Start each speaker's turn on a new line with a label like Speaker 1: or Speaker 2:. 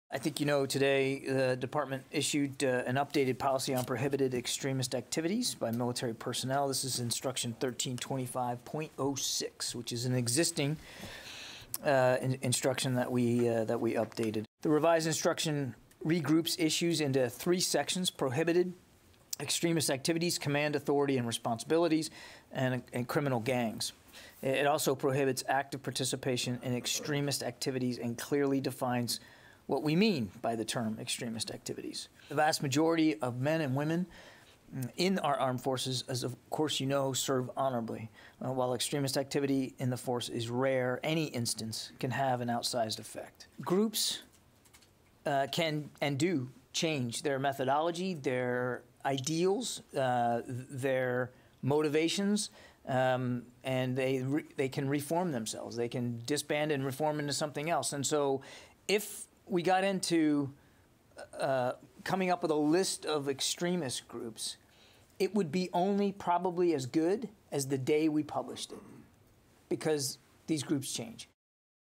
Speaker 1: I think you know today the department issued an updated policy on prohibited extremist activities by military personnel. This is instruction 1325.06, which is an existing instruction that we updated. The revised instruction regroups issues into three sections: prohibited extremist activities, command authority and responsibilities, and criminal gangs. It also prohibits active participation in extremist activities and clearly defines what we mean by the term extremist activities. The vast majority of men and women in our armed forces, as of course you know, serve honorably. While extremist activity in the force is rare, any instance can have an outsized effect. Groups can and do change their methodology, their ideals, their motivations, and they can reform themselves. They can disband and reform into something else. And so if we got into coming up with a list of extremist groups, it would be only probably as good as the day we published it, because these groups change.